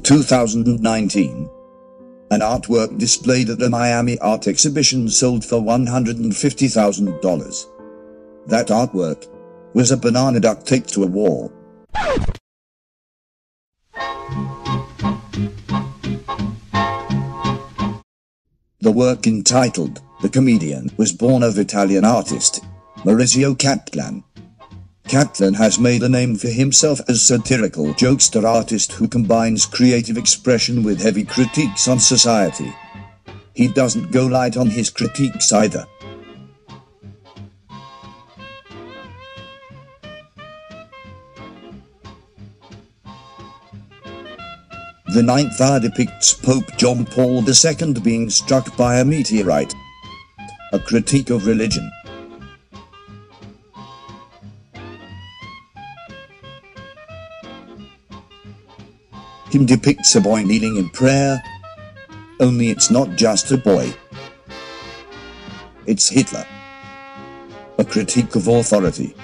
2019. An artwork displayed at the Miami Art Exhibition sold for $150,000. That artwork was a banana duct taped to a wall. The work, entitled "The Comedian," was born of Italian artist Maurizio Cattelan. Cattelan has made a name for himself as satirical jokester artist who combines creative expression with heavy critiques on society. He doesn't go light on his critiques either. The ninth hour depicts Pope John Paul II being struck by a meteorite, a critique of religion. It depicts a boy kneeling in prayer, only it's not just a boy. It's Hitler, a critique of authority.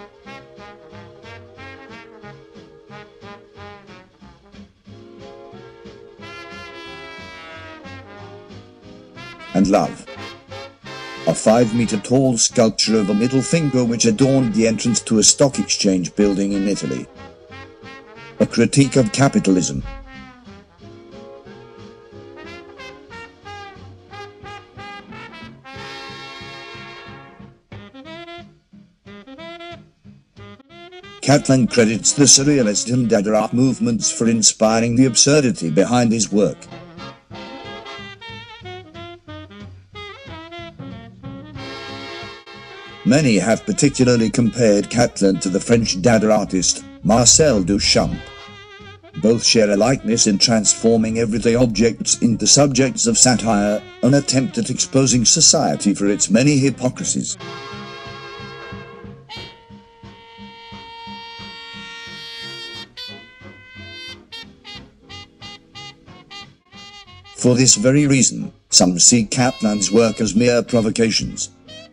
And love, a 5-meter-tall sculpture of a middle finger which adorned the entrance to a stock exchange building in Italy. A critique of capitalism. Cattelan credits the Surrealist and Dada art movements for inspiring the absurdity behind his work. Many have particularly compared Cattelan to the French Dada artist Marcel Duchamp. Both share a likeness in transforming everyday objects into subjects of satire, an attempt at exposing society for its many hypocrisies. For this very reason, some see Cattelan's work as mere provocations.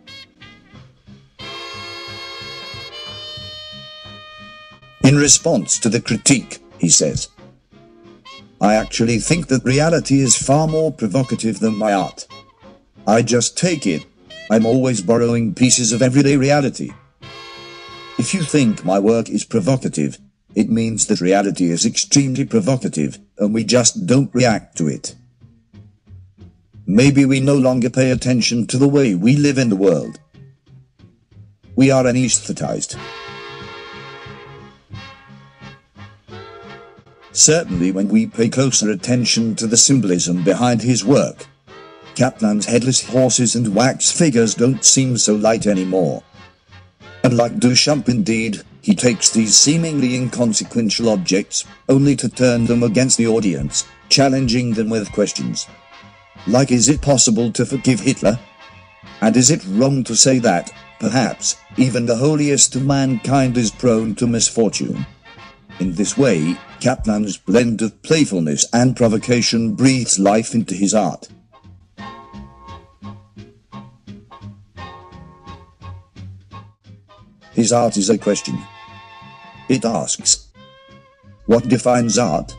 In response to the critique, he says, "I actually think that reality is far more provocative than my art. I just take it. I'm always borrowing pieces of everyday reality. If you think my work is provocative, it means that reality is extremely provocative, and we just don't react to it. Maybe we no longer pay attention to the way we live in the world. We are anesthetized." Certainly when we pay closer attention to the symbolism behind his work, Cattelan's headless horses and wax figures don't seem so light anymore. Unlike Duchamp indeed, he takes these seemingly inconsequential objects, only to turn them against the audience, challenging them with questions. Like, is it possible to forgive Hitler? And is it wrong to say that, perhaps, even the holiest of mankind is prone to misfortune? In this way, Cattelan's blend of playfulness and provocation breathes life into his art. His art is a question. It asks, what defines art?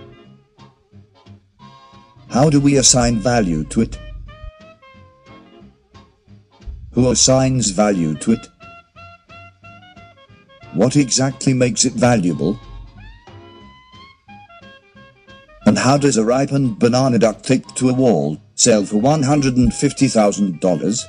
How do we assign value to it? Who assigns value to it? What exactly makes it valuable? And how does a ripened banana duct taped to a wall sell for $150,000?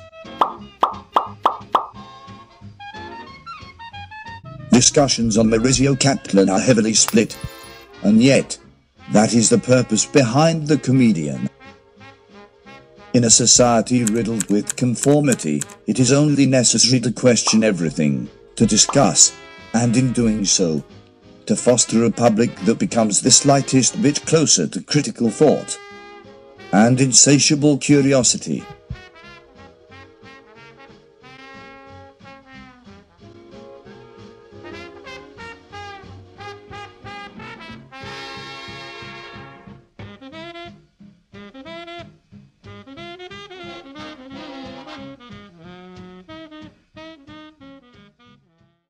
Discussions on Maurizio Cattelan are heavily split, and yet, that is the purpose behind The Comedian. In a society riddled with conformity, it is only necessary to question everything, to discuss, and in doing so, to foster a public that becomes the slightest bit closer to critical thought and insatiable curiosity.